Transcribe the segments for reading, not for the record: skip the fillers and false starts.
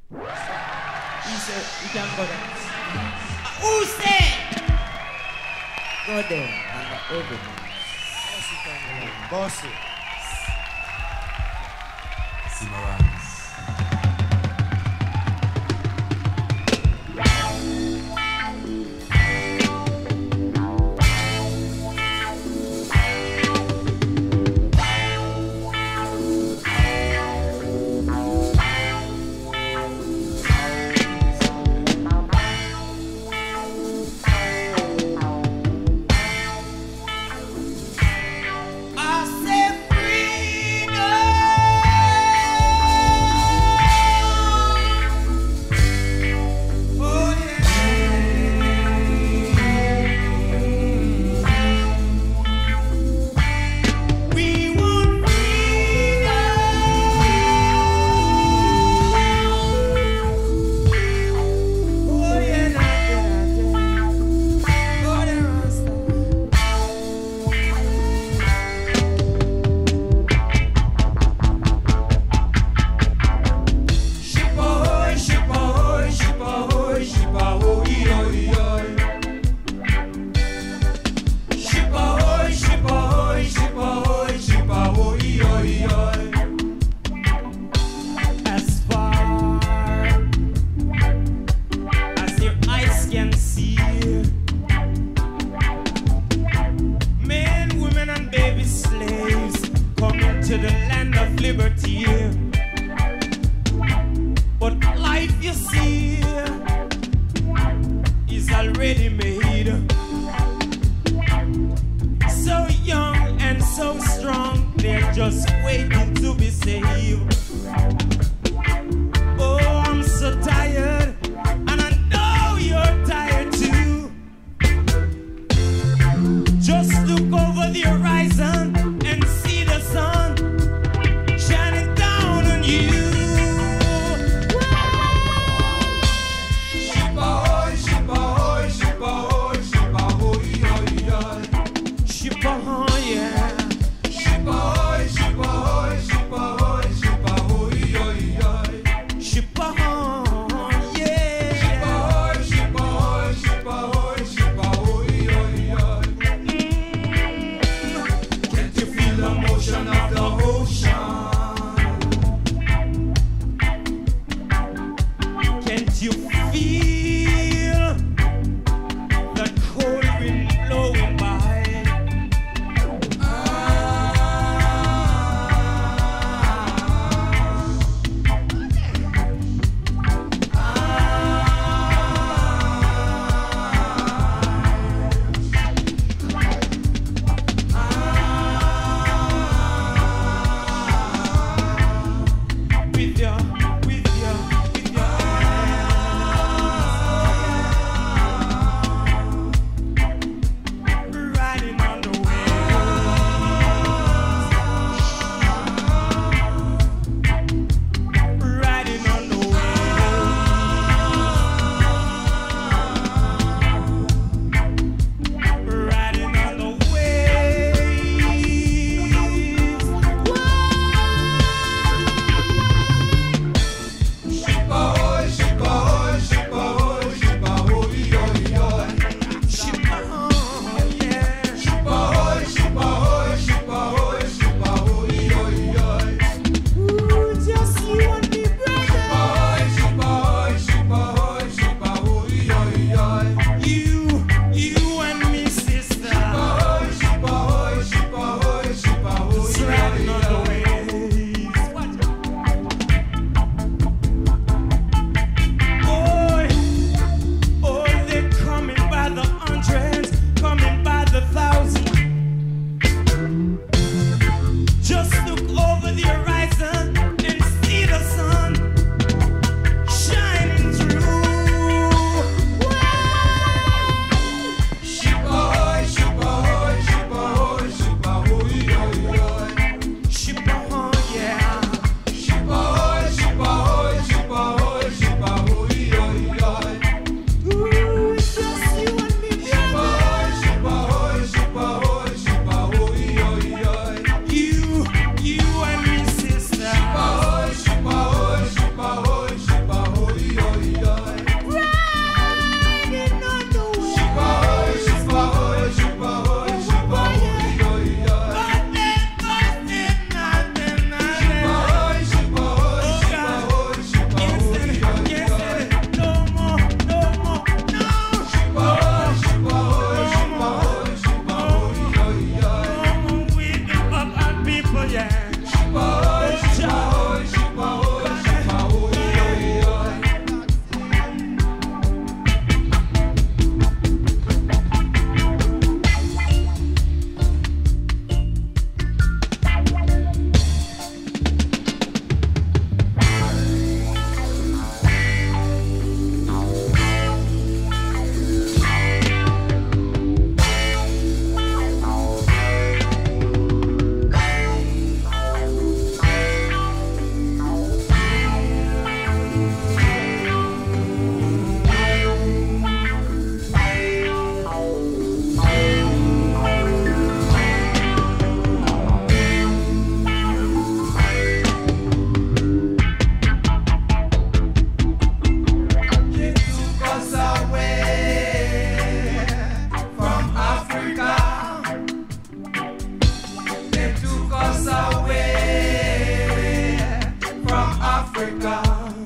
He said, you can go there. Who said? Go there and open it. Bossy. Cimarrons.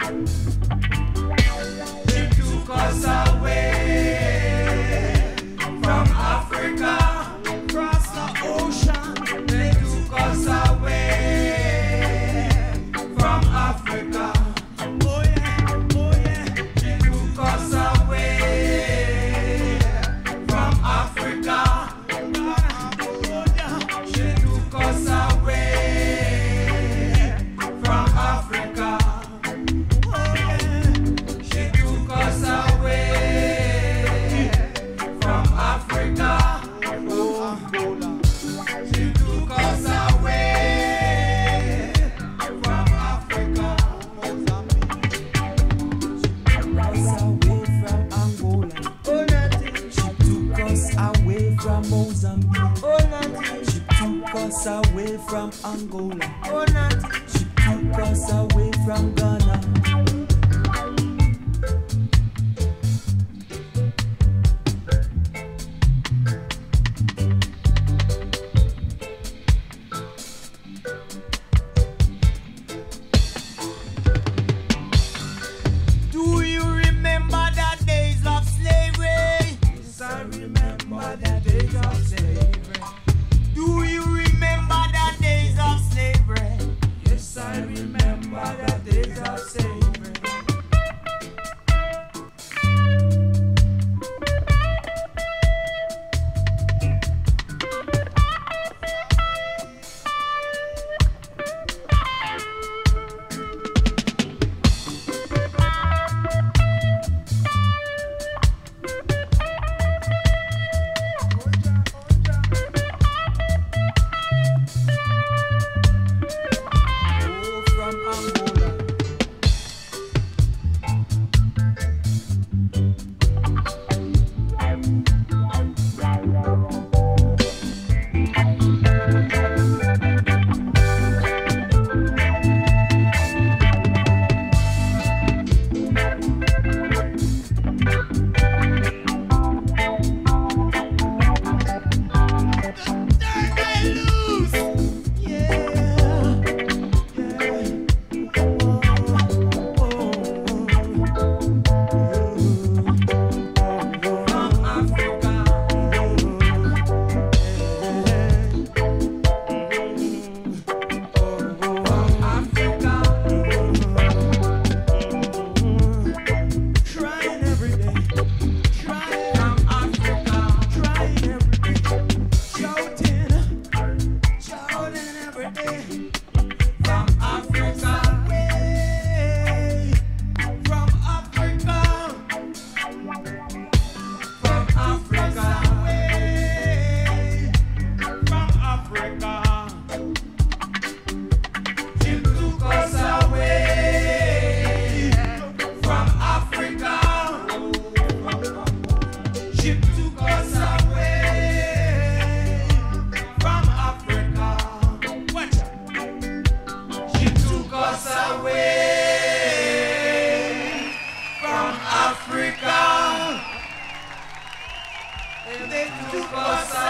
She took us away from Africa, across the ocean. They took us away from Africa. Oh yeah, oh yeah. She took us away from Africa. She took us away from Africa. Oh yeah. She took us away from Africa. She took us away from Africa. She took us away from Mozambique. She took us away from Angola. She took us away from Ghana. Do you remember the days of slavery? Yes, I remember the days of slavery. Do you remember the days of slavery? Yes, I remember the days of slavery. Oh, from Angola. Trying every day. Trying From Africa, trying every day. Shouting. shouting every day. From Africa, Away from Africa. from Africa, Away from Africa. she took us away from Africa. She took us away from Africa. Watch out. She took us away from Africa. They took us